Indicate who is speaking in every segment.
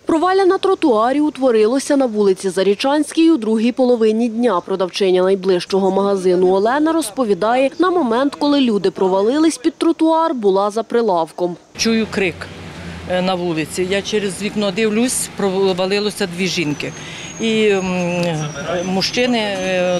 Speaker 1: Провалля на тротуарі утворилося на вулиці Зарічанській у другій половині дня. Продавчиня найближчого магазину Олена розповідає, на момент, коли люди провалились під тротуар, була за прилавком.
Speaker 2: Чую крик на вулиці. Я через вікно дивлюсь, провалилося дві жінки. І мужчини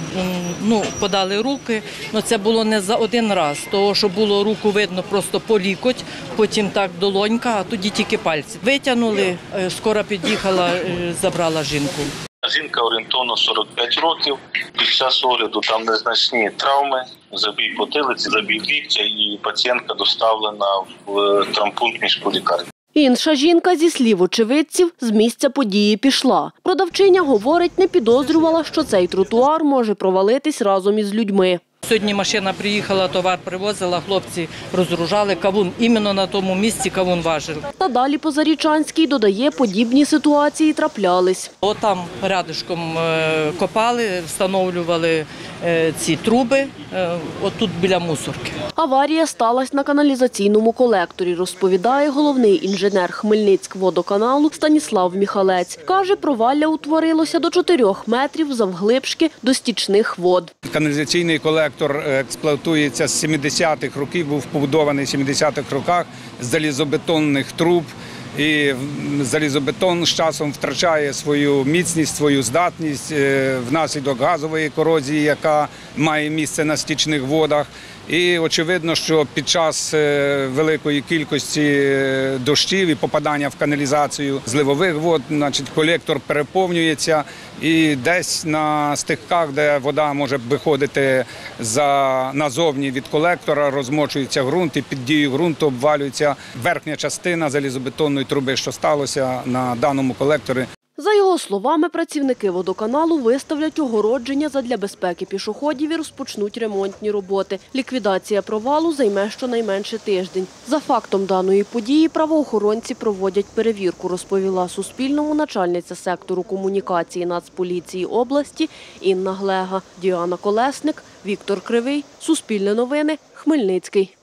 Speaker 2: подали руки, але це було не за один раз, тому що було руку видно просто по лікоть, потім так долонька, а тоді тільки пальці. Витягнули, скоро під'їхала, забрала жінку.
Speaker 3: Жінка орієнтовно 45 років, під час огляду там незначні травми, забій потилиці, забій ліктя і пацієнтка доставлена в травмпункт міської лікарні.
Speaker 1: Інша жінка, зі слів очевидців, з місця події пішла. Продавчиня говорить, не підозрювала, що цей тротуар може провалитись разом із людьми.
Speaker 2: Сьогодні машина приїхала, товар привозила, хлопці розгружали кавун. Іменно на тому місці кавун важили.
Speaker 1: Та далі по Зарічанській, додає, подібні ситуації траплялись.
Speaker 2: Отам рядишком копали, встановлювали ці труби, отут біля мусорки.
Speaker 1: Аварія сталася на каналізаційному колекторі, розповідає головний інженер Хмельницькводоканалу Станіслав Міхалець. Каже, провалля утворилося до 4 метрів завглибшки до стічних вод.
Speaker 4: Каналізаційний колектор експлуатується з 70-х років, був побудований в 70-х роках з залізобетонних труб. І залізобетон з часом втрачає свою міцність, свою здатність внаслідок газової корозії, яка має місце на стічних водах. І очевидно, що під час великої кількості дощів і попадання в каналізацію зливових вод, колектор переповнюється і десь на стихках, де вода може виходити назовні від колектора, розмочується ґрунт і під дією ґрунту обвалюється верхня частина залізобетонної труби, що сталося на даному колекторі.
Speaker 1: За його словами, працівники водоканалу виставлять огородження задля безпеки пішоходів і розпочнуть ремонтні роботи. Ліквідація провалу займе щонайменше тиждень. За фактом даної події правоохоронці проводять перевірку, розповіла Суспільному начальниця сектору комунікації Нацполіції області Інна Глега. Діана Колесник, Віктор Кривий, Суспільне новини, Хмельницький.